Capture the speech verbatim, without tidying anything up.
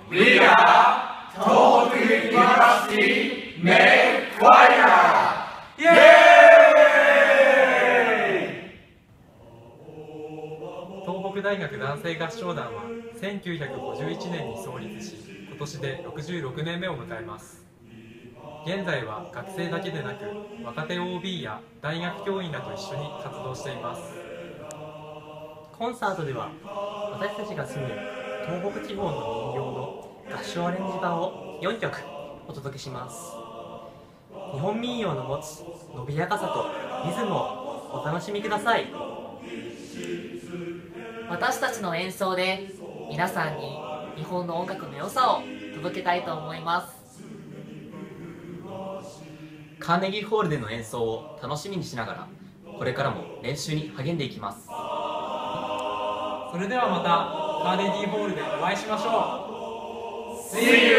We are Tohoku University Male Choir! イエーイ！ 東北大学男性合唱団はせんきゅうひゃくごじゅういちねんに創立し、今年でろくじゅうろくねんめを迎えます。現在は学生だけでなく若手 オービー や大学教員らと一緒に活動しています。 コンサートでは私たちが住む東北地方の民謡の合唱アレンジ版をよんきょくお届けします。日本民謡の持つ伸びやかさとリズムをお楽しみください。 私たちの演奏で皆さんに日本の音楽の良さを届けたいと思います。 カーネギーホールでの演奏を楽しみにしながら、これからも練習に励んでいきます。 それではまたカーネギーホールでお会いしましょう。 See you!